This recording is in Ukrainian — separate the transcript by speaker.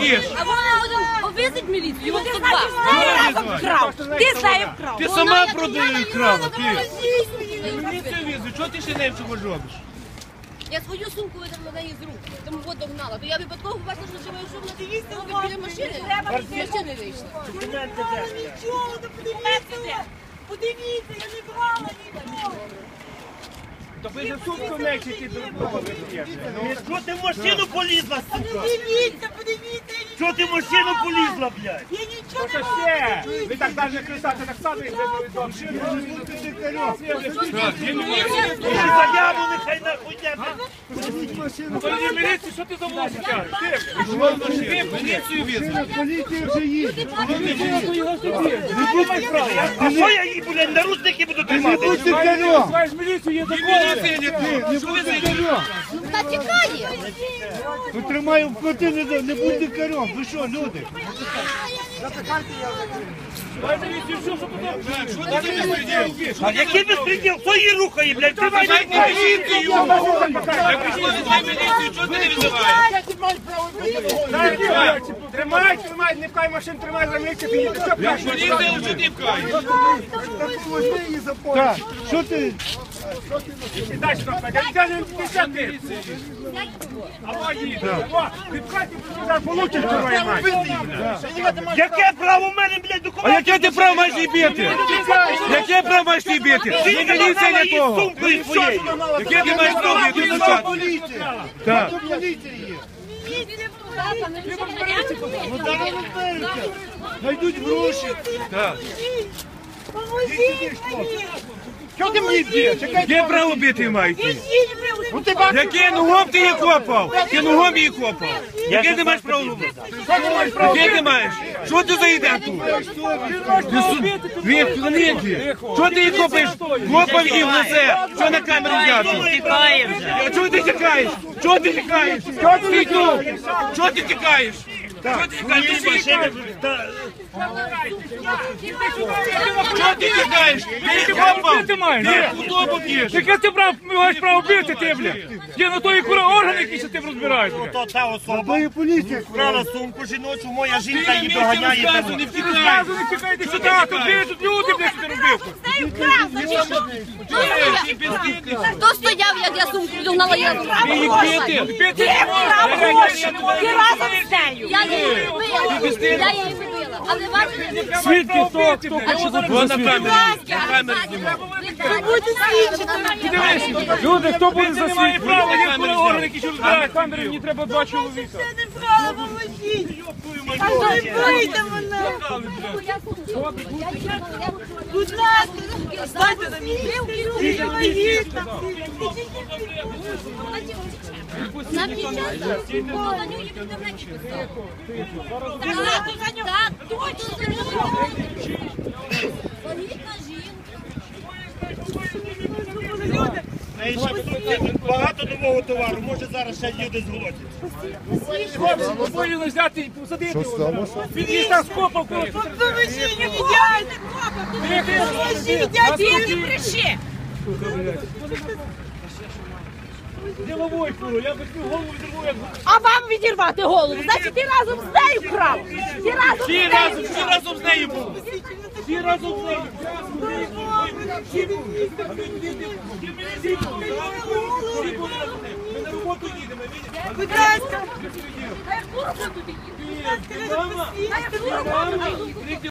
Speaker 1: б'єш?
Speaker 2: А вона повісить міліцію, його тут два.
Speaker 3: Ти з нею вкрав.
Speaker 1: Ти сама крала, ти. Міліцію візу, чого ти ще немче робиш?
Speaker 2: Я свою сумку видала на неї з рук, тому от догнала. То я випадково побачила, що живе, що вона дивіться біля машини, з машини вийшла.
Speaker 3: Нічого, не подивіться. Подивіться, я не брала нічого.
Speaker 1: То ви за сумку мечете до того виб'єте.
Speaker 4: Що ти в машину полізла, сука?
Speaker 3: Подивіться,
Speaker 4: Що ти в машину полізла, блядь?
Speaker 3: я нічого
Speaker 1: Що
Speaker 3: не
Speaker 1: ще? Ви так навіть кричати, так само, як ви
Speaker 4: Заяву нехай нахуй
Speaker 1: Тоді міліцію, що ти за вулицю кажеш? Ти поліцію візьми.
Speaker 5: Поліція вже їде.
Speaker 4: А що я їй, блядь, наручники буду
Speaker 5: Не
Speaker 4: тримати?
Speaker 5: будьте карьом.
Speaker 1: Знаєш, міліцію є закон.
Speaker 5: Не будьте карьом.
Speaker 2: Та тікає!
Speaker 5: Ми тримаємо коти, не будьте карьом. Ви що, люди?
Speaker 1: Дай міліцію, що тут? Що ти безпреділ?
Speaker 4: А який безпреділ? Хто її рухає, блядь? Ти
Speaker 1: Дай міліцію! Я прийшла за міліцію, чого ти не визиваєш? Тримай, не пхай машин, тримай за міліцію, підійди. Поліція вже не пхає.
Speaker 5: Так, що ти?
Speaker 1: Дай сюди, я не писати. Або їде. Підпхайте, зараз получиш, дорогой мать.
Speaker 4: Яке право в мене, блядь,
Speaker 1: А
Speaker 4: документи?
Speaker 1: яке ти право маєш її бити? Яке право маєш її бити? Ти міліція не того.
Speaker 4: Сумкою своєю.
Speaker 1: Яке ти маєш право її бити?
Speaker 5: Поліція.
Speaker 1: Так.
Speaker 5: Тут поліція є.
Speaker 2: Ну
Speaker 5: зараз розберуться. Найдуть гроші.
Speaker 1: Так.
Speaker 3: Поможіть мені.
Speaker 1: Чого ти мені б'єш? Яке право бити маєте?
Speaker 3: Візьміть мене.
Speaker 1: Яке ногом ти її копав? Ти ногом її копав. Яке ти маєш право робити? Яке ти маєш? Що ти за ідея тут? Він планеті. Що ти її копаєш? Копав її в лице. Що на камеру взяти?
Speaker 4: Тікає вже.
Speaker 1: Чого ти тікаєш? Чого ти тікаєш? Чого ти тут? Чого ти тікаєш? Чого ти тікаєш? Чого ти тікаєш? Ти копав? Ти худобу б'єш?
Speaker 6: Яке ти маєш право бити, ти, бля? Є на тої органи, які ще ти розбираєш, бля.
Speaker 4: То та особа
Speaker 5: То є поліція.
Speaker 4: вкрала сумку жіночу, моя жінка
Speaker 1: Ти
Speaker 4: її
Speaker 1: мені
Speaker 4: доганяє.
Speaker 1: розказу не
Speaker 4: тебе.
Speaker 1: втікай.
Speaker 6: Зразу не тікайте сюди, тут є тут люди, бля, що ти робив.
Speaker 1: Ти бездітний.
Speaker 2: Хто стояв, як я сумку догнала, я
Speaker 1: Ти її бити.
Speaker 6: Бити
Speaker 3: Ти разом з нею.
Speaker 2: Я її вбила. Я її вбила. А ви бачите?
Speaker 6: Свідки, хто хоче
Speaker 1: Вон на камері. На камері знімав.
Speaker 6: Люди, хто буде за
Speaker 1: немає
Speaker 6: свідки?
Speaker 1: права,
Speaker 6: Є
Speaker 1: камери
Speaker 6: органи,
Speaker 1: знімати.
Speaker 6: які ще розбирають камери, мені треба 2 чоловіка.
Speaker 3: Я не брала, поможіть. А то не вийде вона. Будь ласка, станьте на місці. Я вагітна.
Speaker 2: На печатку. На нього є інтернеті писав. Так, точно. Вагітна жінка.
Speaker 4: Багато нового товару, може зараз ще люди зголодять.
Speaker 6: Обоє взяти і посадити його. Він її там скопав, коли
Speaker 3: Поможіть, не дядьте, поможіть, дядьте, не бреши.
Speaker 6: діловою фуру, я би цю голову відірву, як...
Speaker 3: А вам відірвати голову, значить ти разом з нею вкрав. Ти разом з нею.
Speaker 1: Всі разом з нею були. Всі разом з нею. Ми на роботу їдемо.
Speaker 3: Будь ласка.
Speaker 2: Хай курку туди їде.
Speaker 3: Будь ласка, ви допустіть.
Speaker 2: Хай курку туди їде.